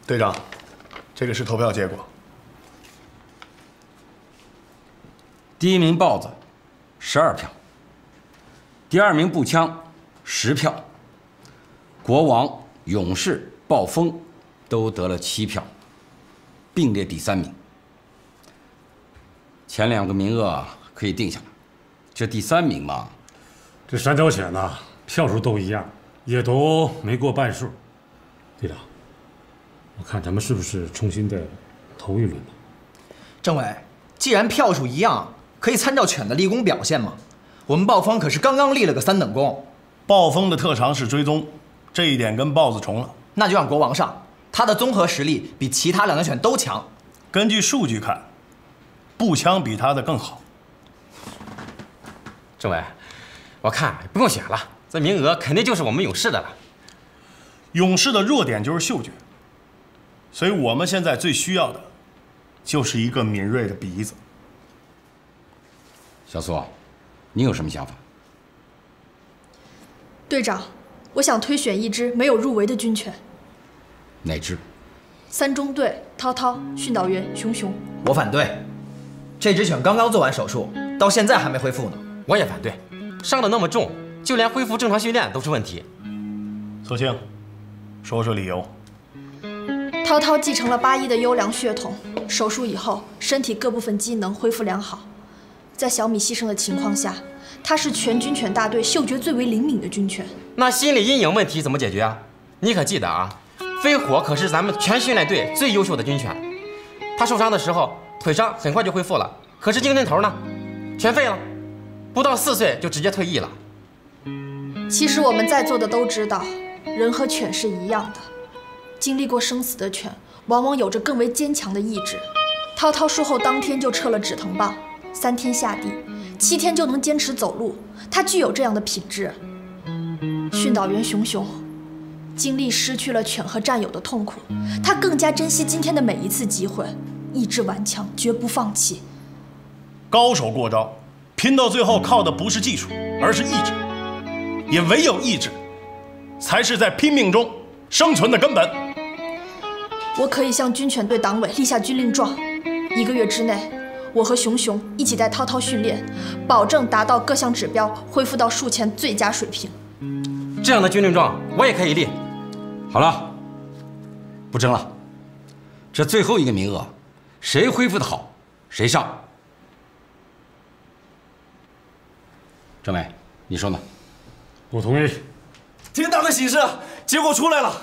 队长，这个是投票结果。 第一名豹子，12票；第二名步枪，10票；国王、勇士、暴风都得了7票，并列第3名。前2个名额可以定下来，这第3名嘛， 这3条犬呐，票数都一样，也都没过半数。队长，我看咱们是不是重新的投一轮呢？ 政委，既然票数一样，可以参照犬的立功表现吗？我们暴风可是刚刚立了个3等功。 暴风的特长是追踪，这一点跟豹子重了。 那就让国王上，他的综合实力比其他2个犬都强。 根据数据看，步枪比他的更好。 政委，我看不用选了，这名额肯定就是我们勇士的了。 勇士的弱点就是嗅觉，所以我们现在最需要的，就是一个敏锐的鼻子。 小苏，你有什么想法？ 队长，我想推选一支没有入围的军犬。 哪支 ？3中队涛涛、训导员熊熊。 我反对，这只犬刚刚做完手术，到现在还没恢复呢。 我也反对，伤得那么重，就连恢复正常训练都是问题。 苏青，说说理由。 涛涛继承了81的优良血统，手术以后身体各部分机能恢复良好。在小米牺牲的情况下，它是全军犬大队嗅觉最为灵敏的军犬。 那心理阴影问题怎么解决啊？你可记得啊，飞火可是咱们全训练队最优秀的军犬。他受伤的时候腿伤很快就恢复了，可是精神头呢，全废了，不到4岁就直接退役了。 其实我们在座的都知道，人和犬是一样的，经历过生死的犬往往有着更为坚强的意志。涛涛术后当天就撤了止疼棒，3天下地，7天就能坚持走路，他具有这样的品质。训导员熊熊经历失去了犬和战友的痛苦，他更加珍惜今天的每一次机会，意志顽强，绝不放弃。 高手过招，拼到最后靠的不是技术，而是意志。也唯有意志，才是在拼命中生存的根本。 我可以向军犬队党委立下军令状，1个月之内，我和熊熊一起带涛涛训练，保证达到各项指标，恢复到术前最佳水平。 这样的军令状我也可以立。 好了，不争了。这最后1个名额，谁恢复的好，谁上。政委，你说呢？ 我同意。 天大的喜事，结果出来了！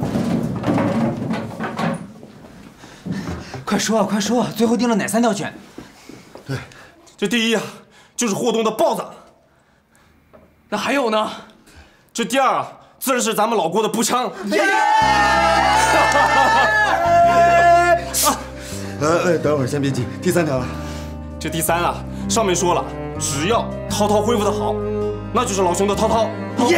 快说啊，快说啊！最后定了哪3条犬？ 对，这第一啊，就是霍东的豹子。那还有呢？这第2啊，自然是咱们老郭的步枪。 等会儿先别急，第3条了。 这第3啊，上面说了，只要涛涛恢复的好，那就是老熊的涛涛。你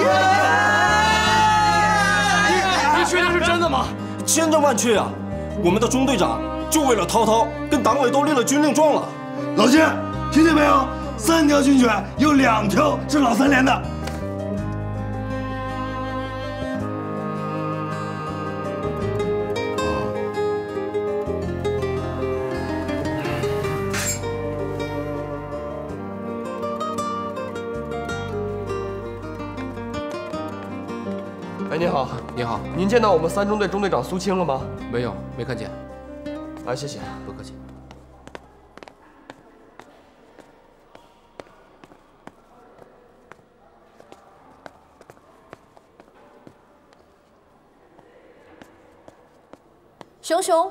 确定是真的吗？千真万确啊！我们的中队长就为了涛涛，跟党委都立了军令状了。 老金，听见没有？3条军犬有2条是老3连的。 哎，你好，你好，您见到我们3中队中队长苏青了吗？ 没有，没看见。 啊，谢谢， 不客气。 熊熊，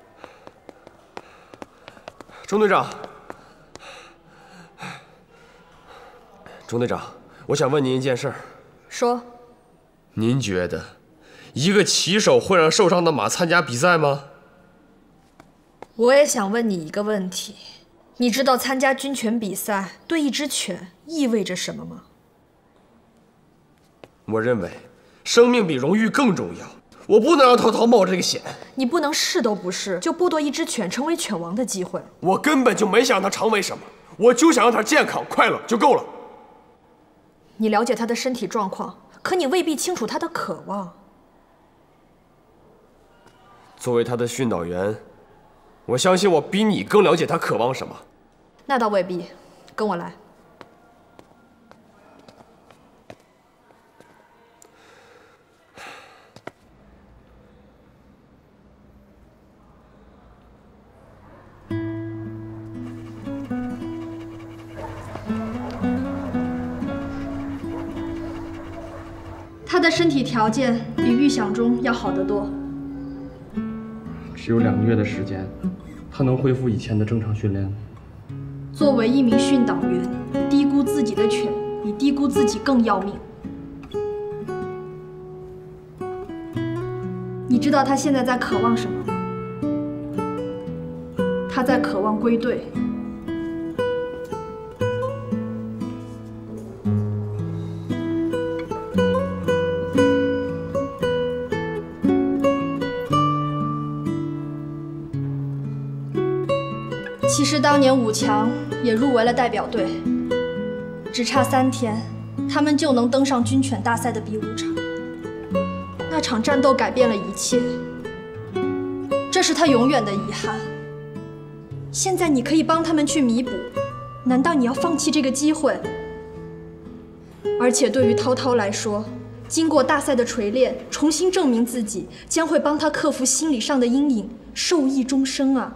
钟队长，钟队长，我想问您一件事儿。 说。 您觉得，一个骑手会让受伤的马参加比赛吗？ 我也想问你一个问题，你知道参加军犬比赛对一只犬意味着什么吗？ 我认为，生命比荣誉更重要。我不能让涛涛冒这个险。 你不能试都不试，就剥夺一只犬成为犬王的机会。 我根本就没想让它成为什么，我就想让它健康快乐就够了。 你了解它的身体状况，可你未必清楚它的渴望。 作为他的训导员，我相信我比你更了解他渴望什么。 那倒未必，跟我来。他的身体条件比预想中要好得多。 只有2个月的时间，他能恢复以前的正常训练。 作为一名训导员，低估自己的犬比低估自己更要命。你知道他现在在渴望什么吗？他在渴望归队。其实当年5强也入围了代表队，只差3天，他们就能登上军犬大赛的比武场。那场战斗改变了一切，这是他永远的遗憾。现在你可以帮他们去弥补，难道你要放弃这个机会？而且对于涛涛来说，经过大赛的锤炼，重新证明自己，将会帮他克服心理上的阴影，受益终生啊！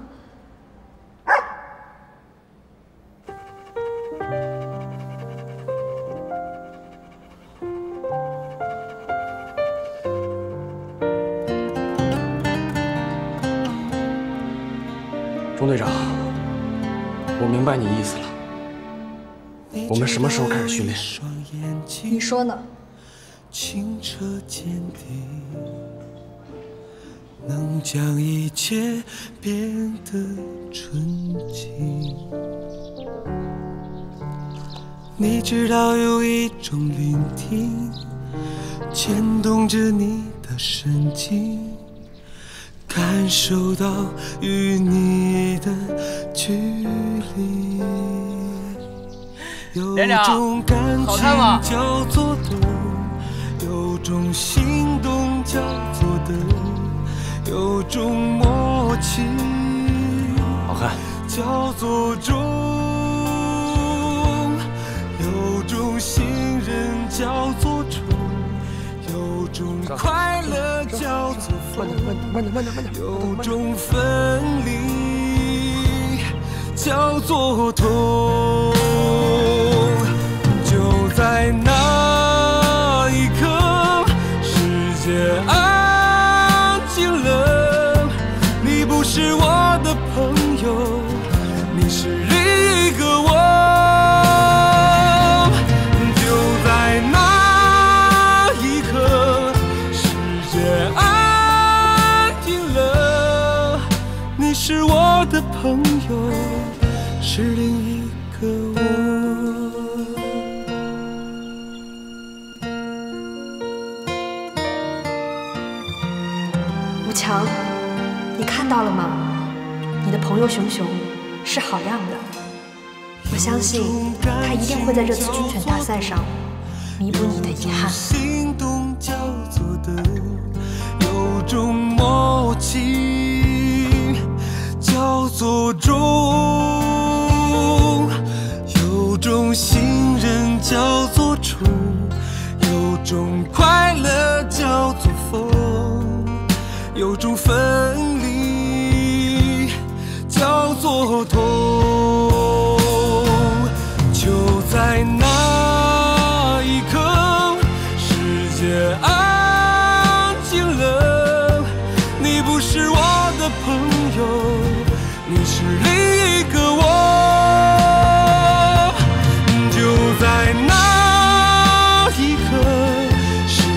钟队长，我明白你意思了。我们什么时候开始训练？ 你说呢？ 清澈见底，能将一切变得纯净。你知道有一种聆听，牵动着你的神经。感受到与你的距离，有种感情叫做懂，有种心动叫做等，有种默契好看叫做忠，有种信任叫做宠，有种快乐叫做风，有种分离叫做痛。就在那一刻，世界安静了，你不是我的朋友，你是另一个我。就在那一刻，世界安静了，你是我的朋友，是另一个我。 吴强，你看到了吗？你的朋友熊熊是好样的，我相信他一定会在这次军犬大赛上弥补你的遗憾。 心动叫做等，有种默契叫做忠，有种信任叫做宠，有种快乐叫做风，有种分离叫做痛。就在那一刻，世界安静了，你不是我的朋友，你是另一个我。就在那一刻，世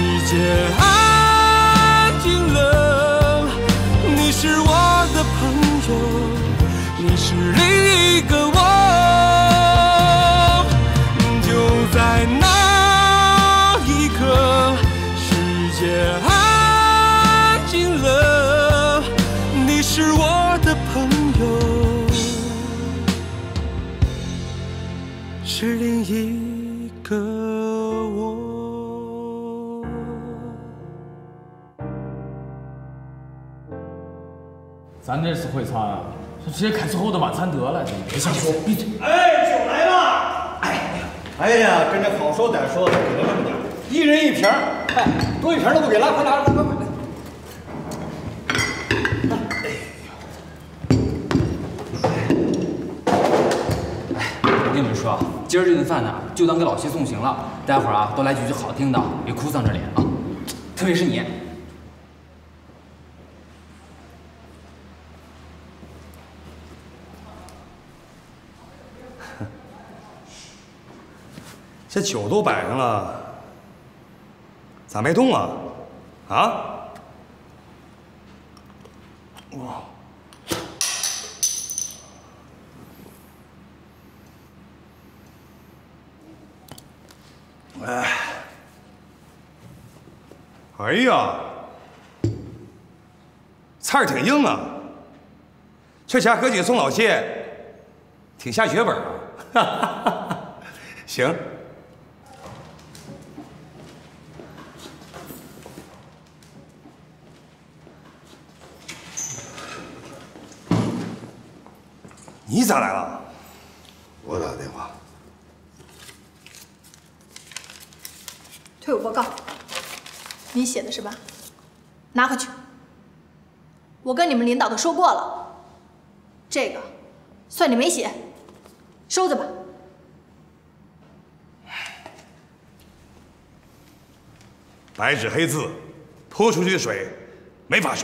咱这次会餐啊，就直接开最后的晚餐得了， 别瞎说， 闭嘴。 哎，酒来了！哎呀，跟这好说歹说的，给了这么点，一人一瓶，哎，多一瓶都不给，来，快拿，快！ 我跟你们说，今儿这顿饭呢，就当给老谢送行了。待会儿啊，多来几句好听的，别哭丧着脸啊。特别是你。 这酒都摆上了，咋没动啊？啊？哇！哎呀，菜儿挺硬啊，这家哥几个送老谢，挺下血本啊。行。你咋来了？ 我打电话。 退伍报告，你写的是吧？拿回去。我跟你们领导都说过了，这个算你没写，收着吧。 白纸黑字，泼出去的水没法收。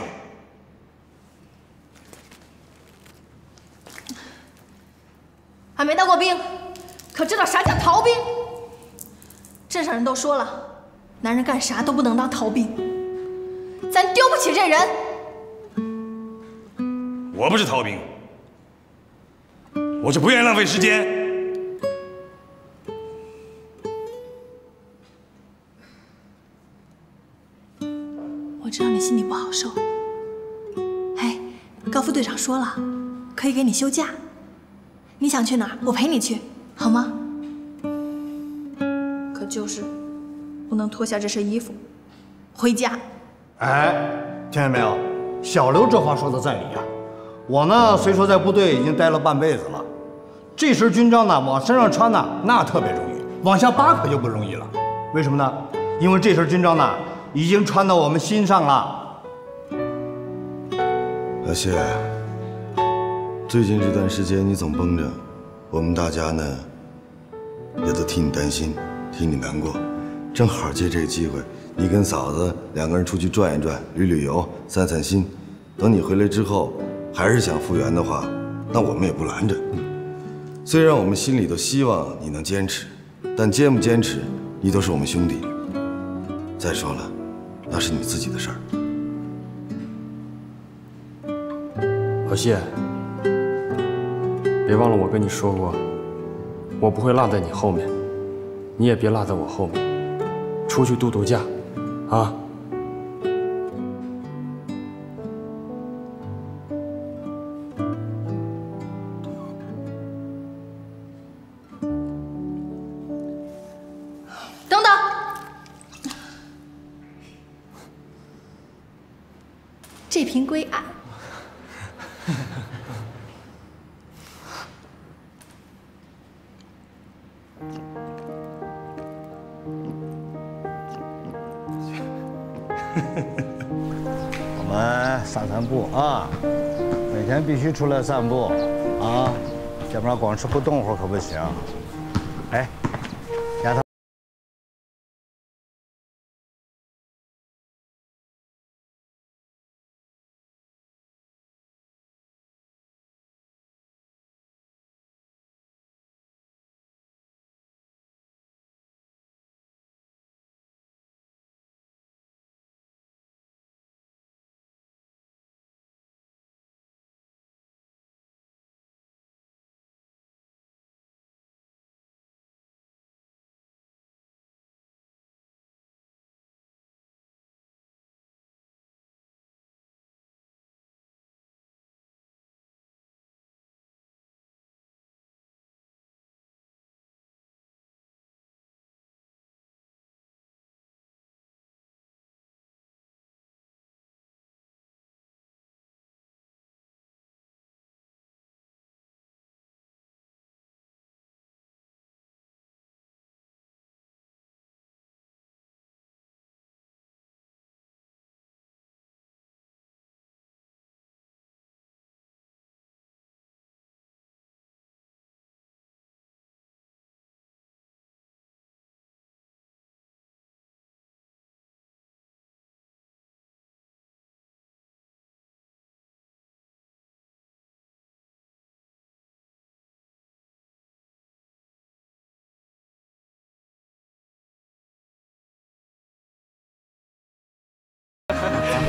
还没当过兵，可知道啥叫逃兵？镇上人都说了，男人干啥都不能当逃兵，咱丢不起这人。 我不是逃兵，我是不愿意浪费时间。 我知道你心里不好受。哎，高副队长说了，可以给你休假。你想去哪儿，我陪你去，好吗？可就是不能脱下这身衣服回家。 哎，听见没有？小刘这话说的在理啊。我呢，虽说在部队已经待了半辈子了，这身军装呢，往身上穿呢，那特别容易，往下扒可就不容易了。为什么呢？因为这身军装呢，已经穿到我们心上了。 老谢，最近这段时间你总绷着，我们大家呢也都替你担心，替你难过。正好借这个机会，你跟嫂子两个人出去转一转，旅旅游，散散心。等你回来之后，还是想复员的话，那我们也不拦着。虽然我们心里都希望你能坚持，但坚不坚持，你都是我们兄弟。再说了，那是你自己的事儿。 老谢，别忘了我跟你说过，我不会落在你后面，你也别落在我后面，出去度度假，啊。 等等，这瓶归俺。 我们散散步啊，每天必须出来散步啊，要不然光吃不动会儿可不行。哎。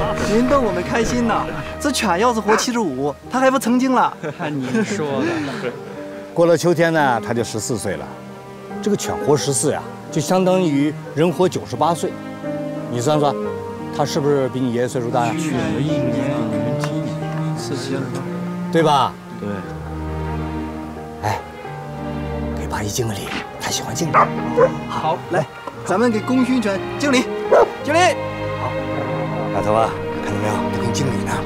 您逗我们开心呐！这犬要是活75，它还不成精了？ 看您说的。 过了秋天呢，它就14岁了。这个犬活14呀，就相当于人活98岁。你算算，它是不是比你爷爷岁数大呀？ 去了1年，你们今年47了， 对吧？ 对。 哎，给八一敬个礼，他喜欢敬礼。 好，来，咱们给功勋犬敬礼，敬礼。 好，丫头啊，看见没有？他给你敬礼呢。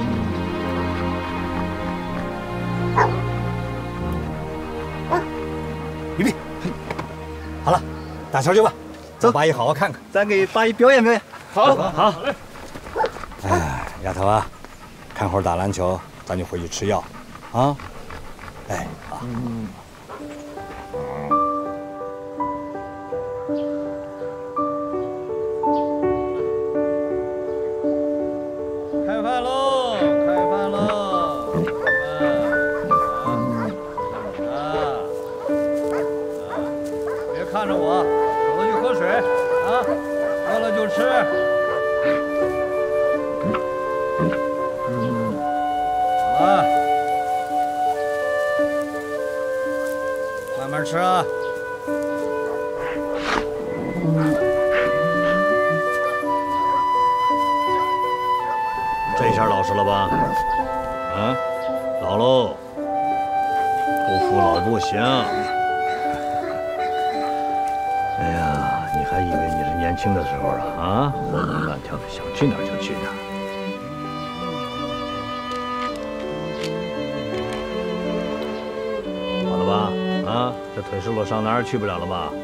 预备，好了，打球去吧。走，八一好好看看。 咱给八一表演表演。 好，好。哎，丫头啊，看会儿打篮球，咱就回去吃药，啊。哎，好。 开饭喽！开饭喽！别看着我，走了就喝水啊，饿了就吃。好了，慢慢吃啊。 这下老实了吧？啊，老喽，不服老不行。哎呀，你还以为你是年轻的时候了啊？活蹦乱跳的，想去哪儿就去哪儿。好了吧？啊，这腿湿了，上哪儿去不了了吧？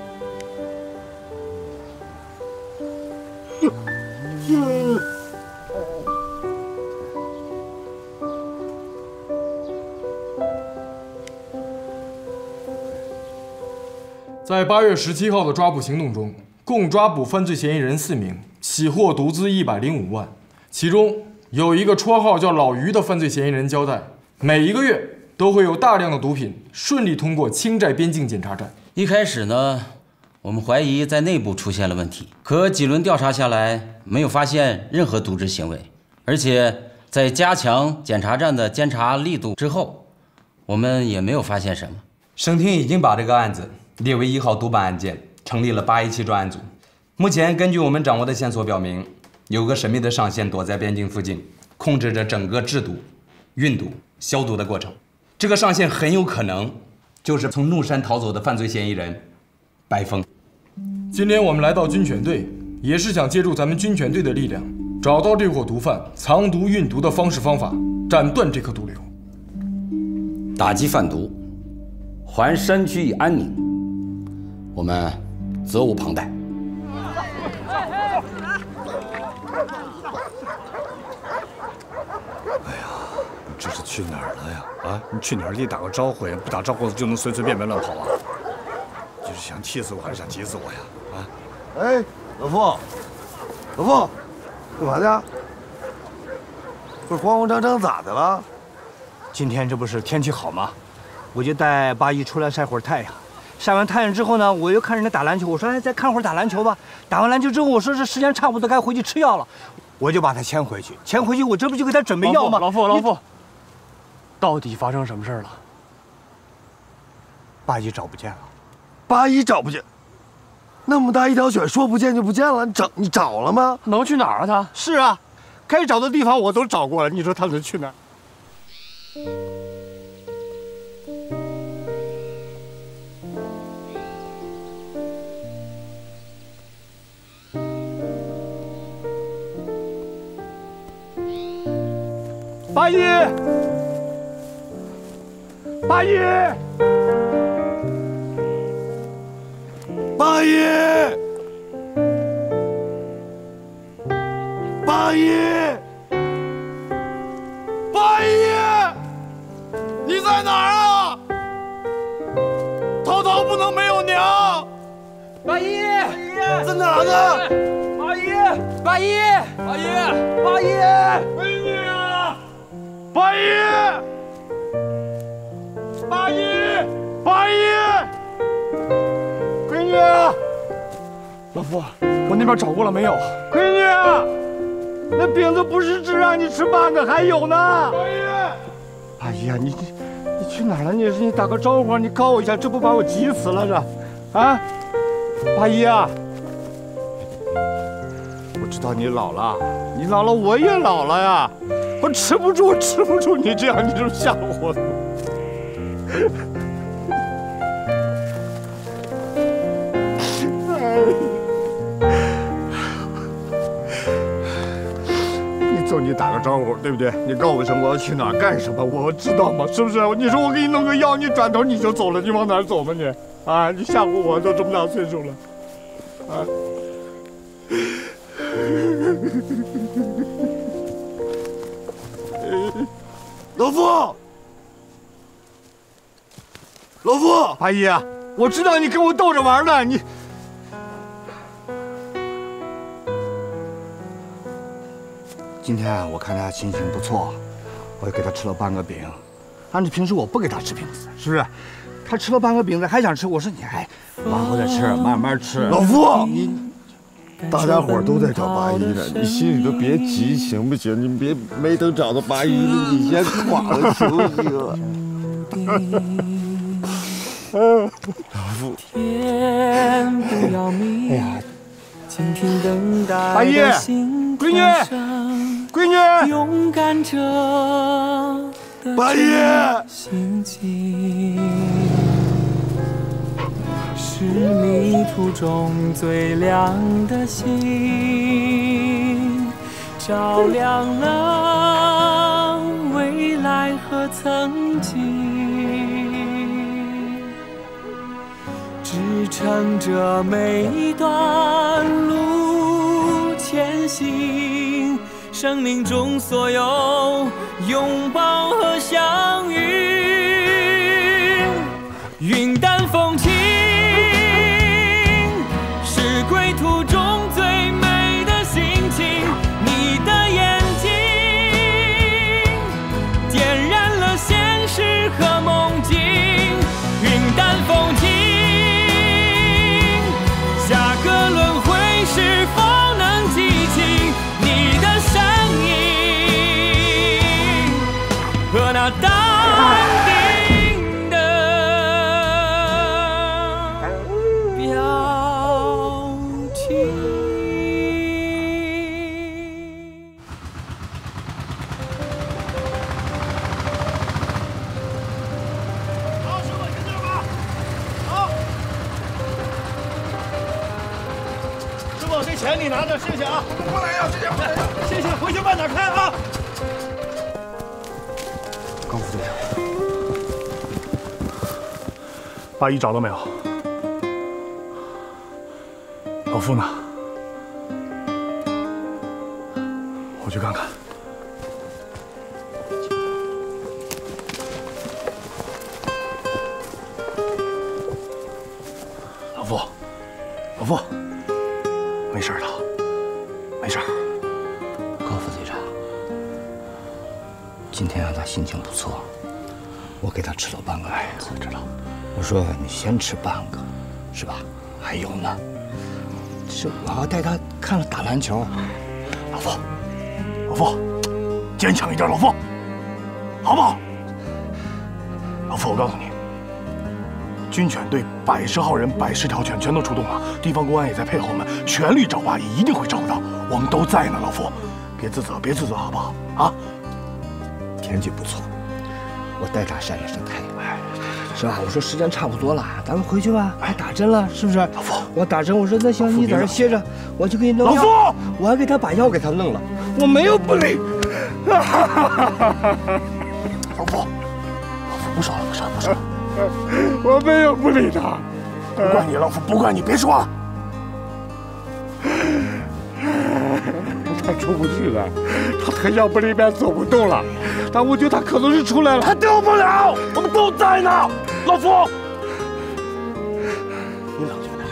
在8月17号的抓捕行动中，共抓捕犯罪嫌疑人4名，起获毒资105万。其中有一个绰号叫老于的犯罪嫌疑人交代，每一个月都会有大量的毒品顺利通过青寨边境检查站。 一开始呢，我们怀疑在内部出现了问题，可几轮调查下来，没有发现任何渎职行为，而且在加强检查站的监察力度之后，我们也没有发现什么。 省厅已经把这个案子列为1号督办案件，成立了817专案组。目前根据我们掌握的线索表明，有个神秘的上线躲在边境附近，控制着整个制毒、运毒、消毒的过程。这个上线很有可能就是从怒山逃走的犯罪嫌疑人白峰。 今天我们来到军犬队，也是想借助咱们军犬队的力量，找到这伙毒贩藏毒运毒的方式方法，斩断这颗毒瘤， 打击贩毒，还山区以安宁，我们责无旁贷。 这是去哪儿了呀？啊，你去哪儿得打个招呼呀，不打招呼就能随随便便乱跑啊？就是想气死我还是想急死我呀？啊！ 哎，老傅，老傅，干嘛去？不是慌慌张张咋的了？ 今天这不是天气好吗？我就带八一出来晒会儿太阳。晒完太阳之后呢，我又看人家打篮球，我说哎，再看会儿打篮球吧。打完篮球之后，我说这时间差不多该回去吃药了，我就把他牵回去。牵回去，我这不就给他准备药吗？ 老傅，到底发生什么事了？ 八一找不见了。 八一找不见，那么大一条犬，说不见就不见了？你找了吗？ 能去哪儿啊？他是啊，该找的地方我都找过了，你说他能去哪儿？八一，八一， 八一，八一，八一，你在哪儿啊？涛涛不能没有娘。 八一， 在哪儿呢？ 八一，八一，八一，八一， 闺女啊！八一，八一，八一，闺女啊！ 老傅，我那边找过了没有？ 闺女啊！ 那饼子不是只让你吃半个，还有呢。阿姨呀，你去哪儿了？你打个招呼，你告我一下，这不把我急死了这？啊，阿姨啊，我知道你老了，你老了我也老了呀，我吃不住你这样，你就吓唬我。你打个招呼，对不对？你告我一声我要去哪儿干什么，我知道吗？是不是？你说我给你弄个药，你转头你就走了，你往哪儿走吗你？啊，你吓唬我，都这么大岁数了，啊！老夫，老夫，阿姨啊，我知道你跟我逗着玩呢，你。今天啊，我看他心情不错，我就给他吃了半个饼。按照平时我不给他吃饼子，是不是？他吃了半个饼子还想吃，我说你还往后再吃，慢慢吃。老夫，你大家伙都在找八一呢，你心里头别急，行不行？你别没等找到八一呢，你先垮了行不行？老夫，哎呀，阿姨，闺女。闺女，勇敢者八一，心境是迷途中最亮的星，照亮了未来和曾经，支撑着每一段路前行。生命中所有拥抱和相遇，云淡风轻，是归途中最美的心情。你的眼睛点燃了现实和梦境，云淡风轻，下个轮回是否能记起你的身影和那淡定的表情。 好，师傅，跟这儿吧。好。师傅，这钱你拿着，谢谢啊。不来要，谢谢，不来要，谢谢，回去慢点开啊。 高副队长， 八一找到没有？老夫呢？我去看看。老夫，老夫，没事的，没事。 高副队长，今天啊，他心情不错，我给他吃了半个饼子，知道？我说你先吃半个，是吧？还有呢，是我要带他看了打篮球。 老夫，老夫，坚强一点，老夫，好不好？老夫，我告诉你，军犬队110号人、110条犬全都出动了，地方公安也在配合我们，全力找八一，一定会找到。我们都在呢，老夫，别自责，别自责，好不好？啊！ 天气不错，我带他晒一晒太阳，是吧？我说时间差不多了，咱们回去吧。还打针了，是不是？老夫， 我打针，我说那行，你在这歇着，我就给你弄药。老夫，我还给他把药给他弄了，我没有不理。 老夫，老夫，不说了，不说了，不说了。 我没有不理他， 不怪你，老夫，不怪你，别说了。 他出不去了，他腿脚不灵便走不动了，但我觉得他可能是出来了。 他掉不了，我们都在呢，老夫。你冷静点。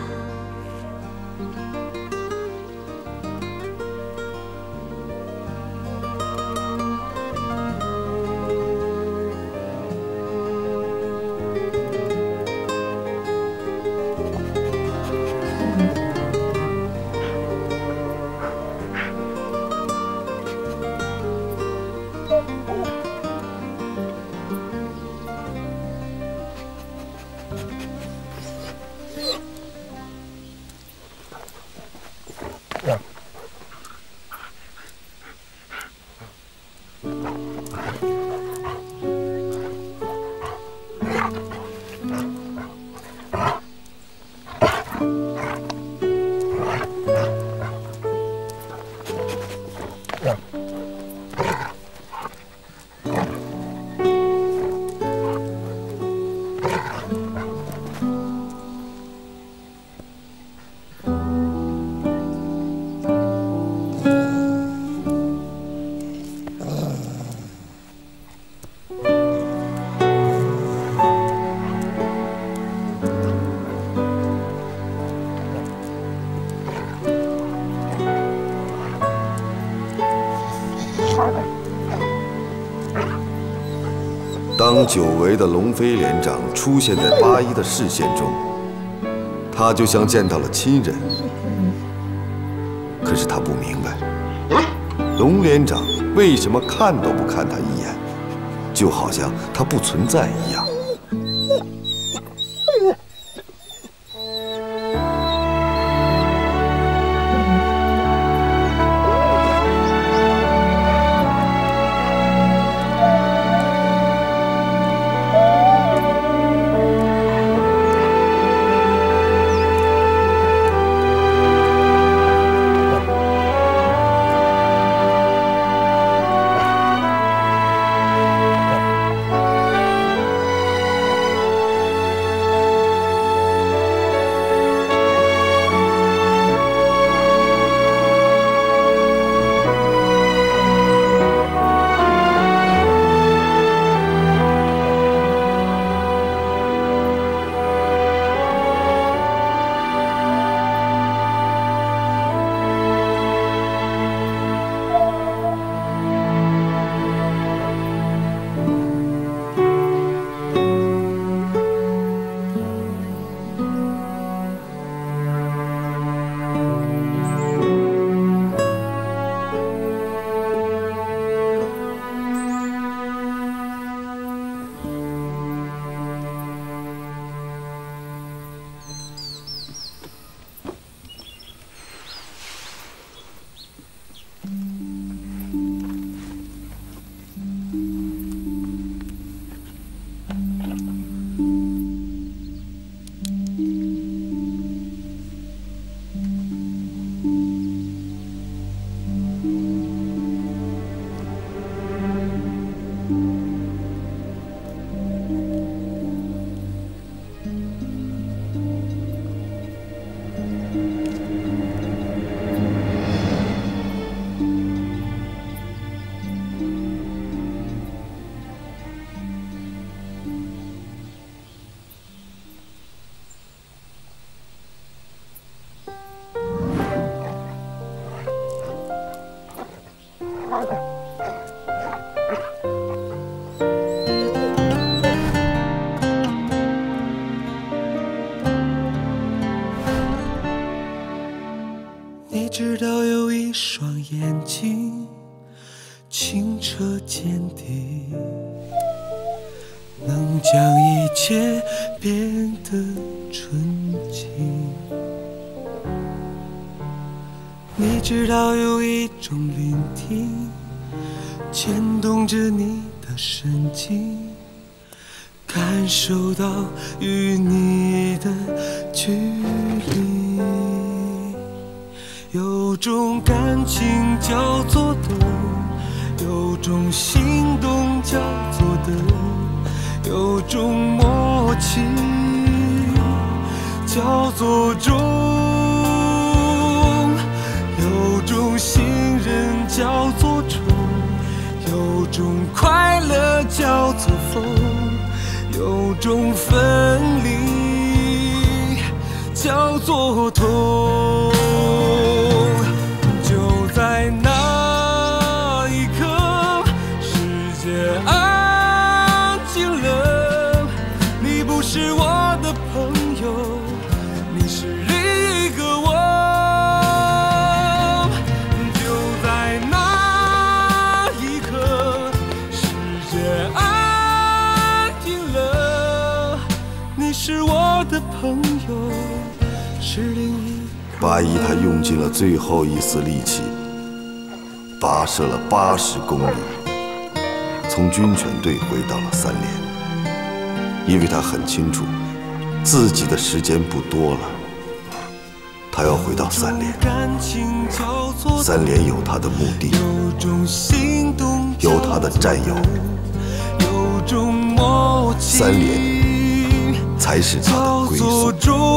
当久违的龙飞连长出现在八一的视线中，他就像见到了亲人。可是他不明白，龙连长为什么看都不看他一眼，就好像他不存在一样。 你知道有一双眼睛清澈见底，能将一切变得纯净。你知道有一种聆听牵动着你的神经，感受到与你的距离。有种感情叫做懂，有种心动叫做得，有种默契叫做忠，有种信任叫做宠，有种快乐叫做疯，有种分离叫做痛。就在那一刻，世界安静了。你不是我的朋友，你是另一个我。就在那一刻，世界安静了。你是我的朋友，是另一个八一他用尽了最后一丝力气，跋涉了80公里，从军犬队回到了3连，因为他很清楚自己的时间不多了，他要回到3连。3连有他的目的，有他的战友，3连才是他的归宿。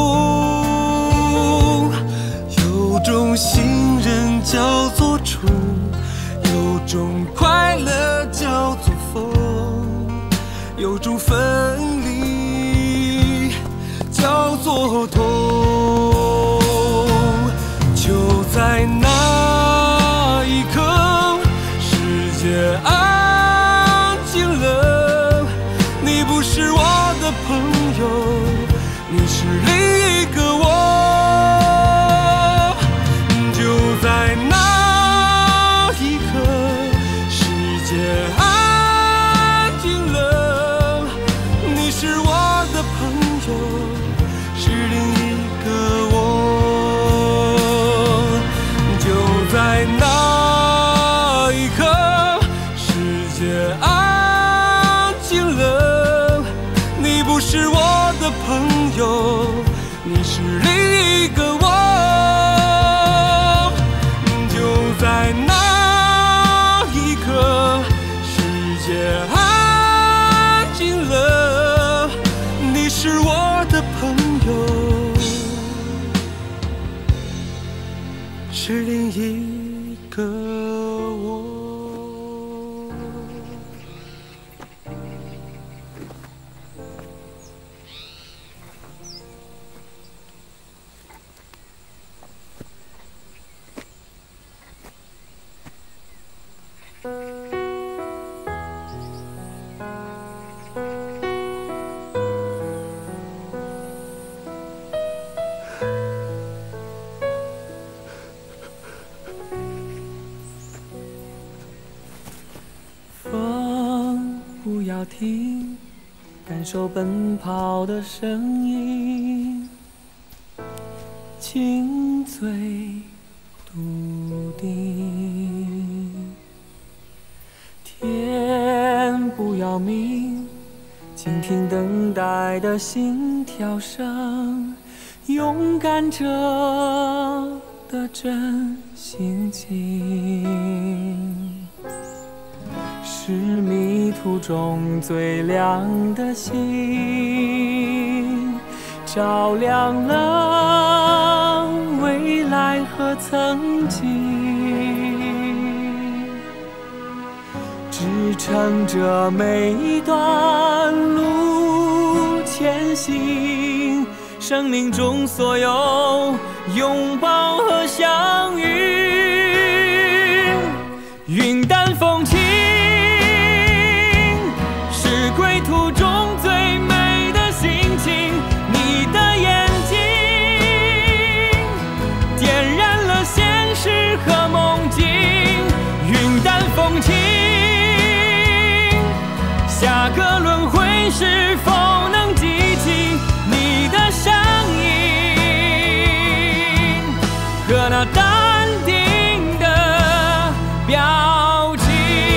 有种信任叫做春，有种快乐叫做风，有种分离叫做痛。就在那一刻，世界安静了。你不是我的朋友，你是另一个我。就在那一刻，世界安静了。你是我的朋友，是另一个我。就在那一刻，世界安静了。你不是我的朋友，你是另一个我。就在那一刻，世界安静了。你是我的朋友，是另一个我。风不要停，感受奔跑的声音，轻醉笃定。天不要明，倾听等待的心跳声，勇敢者的真心情，是迷途中最亮的星，照亮了未来和曾经，支撑着每一段路前行，生命中所有拥抱和相遇，云淡风轻，是归途中最美的心情。你的眼睛点燃了现实和梦境，云淡风轻，下个轮回是否能记起你的声音和那淡定的表情。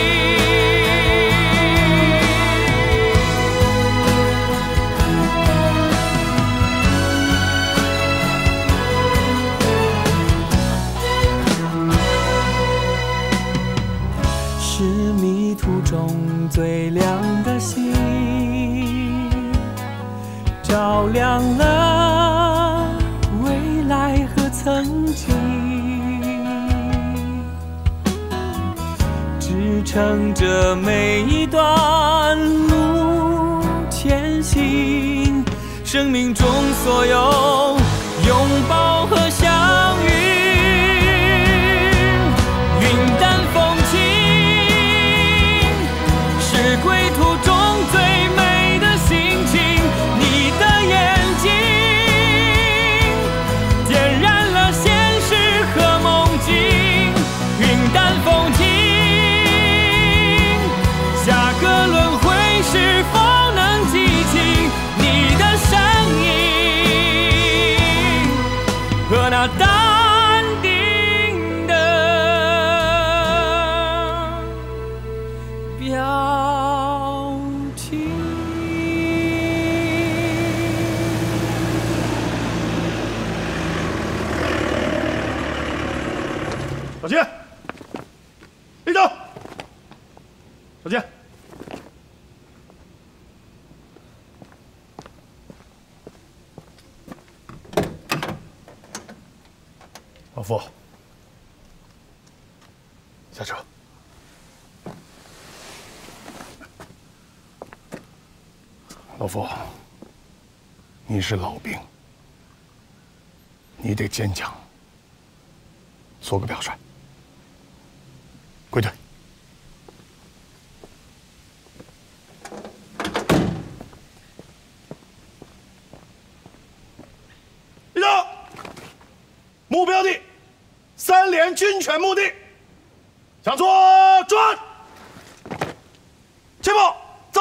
是迷途中最亮的星，照亮了未来和曾经，支撑着每一段路前行，生命中所有拥抱和相遇，云淡风轻，是归途中最美的心情。你的眼睛点燃了现实和梦境，云淡风轻，下个轮回是否能记起你的身影和小金，立正。小金，老夫，下车。老夫，你是老兵，你得坚强。做个表率，归队。立正，目标地，3连军犬墓地，向左转，前步走。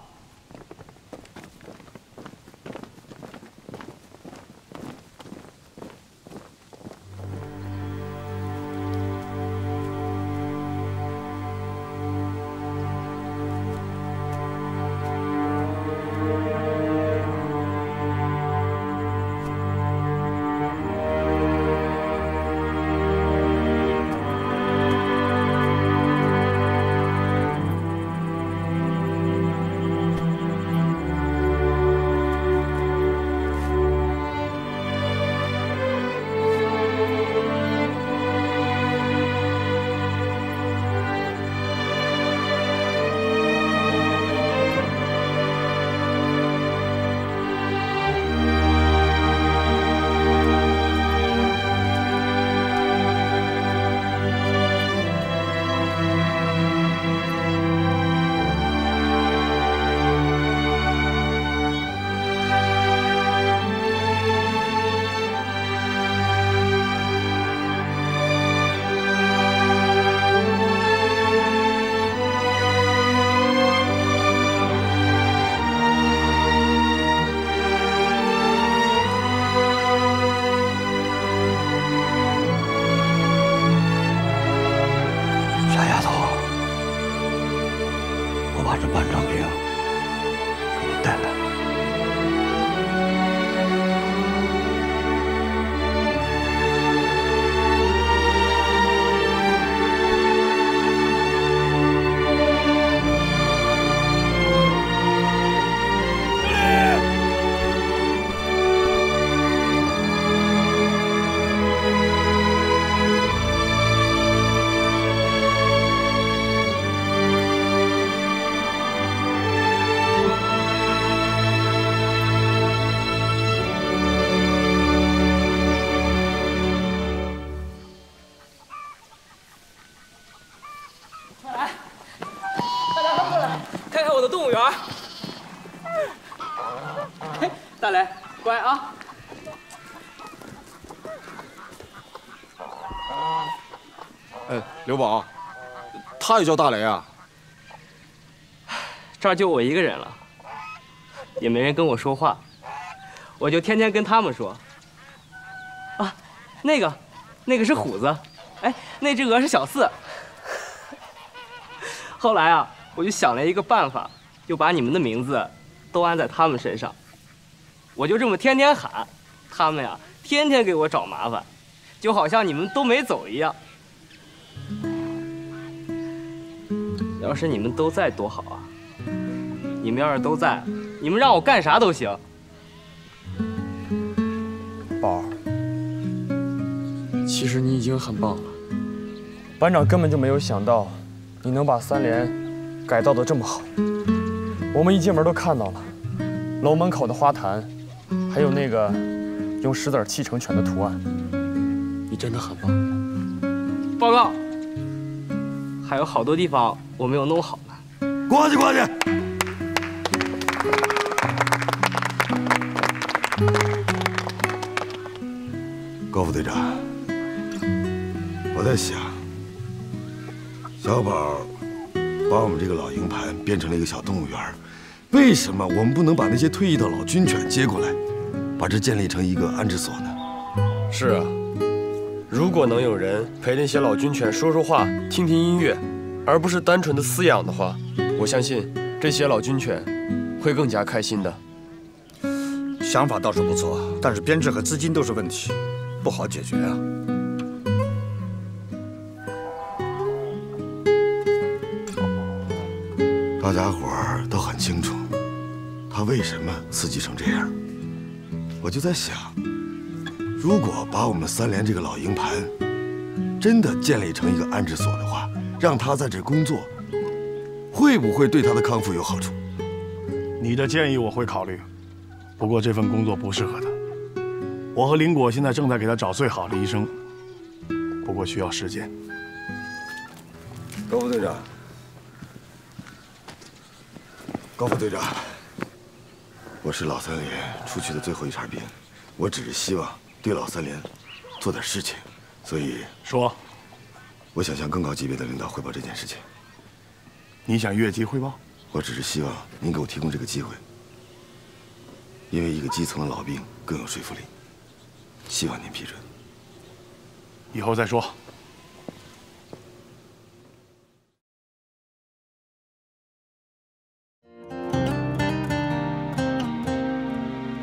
大雷，乖啊！ 哎，刘宝，他也叫大雷啊？ 这儿就我一个人了，也没人跟我说话，我就天天跟他们说。啊，那个是虎子，哎，那只鹅是小四。后来啊，我就想了一个办法，就把你们的名字都安在他们身上。我就这么天天喊，他们呀天天给我找麻烦，就好像你们都没走一样。要是你们都在多好啊！你们要是都在，你们让我干啥都行。 宝儿，其实你已经很棒了。班长根本就没有想到你能把3连改造得这么好。我们一进门都看到了楼门口的花坛，还有那个用石子砌成犬的图案。你真的很棒。 报告，还有好多地方我没有弄好呢。 过去过去。高副队长，我在想，小宝把我们这个老营盘变成了一个小动物园，为什么我们不能把那些退役的老军犬接过来，把这建立成一个安置所呢？ 是啊，如果能有人陪那些老军犬说说话、听听音乐，而不是单纯的饲养的话，我相信这些老军犬会更加开心的。 想法倒是不错，但是编制和资金都是问题，不好解决啊。 大家伙儿都很清楚，他为什么刺激成这样。我就在想，如果把我们三连这个老营盘真的建立成一个安置所的话，让他在这工作，会不会对他的康复有好处？ 你的建议我会考虑，不过这份工作不适合他。我和林果现在正在给他找最好的医生，不过需要时间。 高副队长，高副队长，我是老三连出去的最后一茬兵，我只是希望对老三连做点事情，所以说， 我想向更高级别的领导汇报这件事情。 你想越级汇报？ 我只是希望您给我提供这个机会，因为一个基层的老兵更有说服力，希望您批准。 以后再说。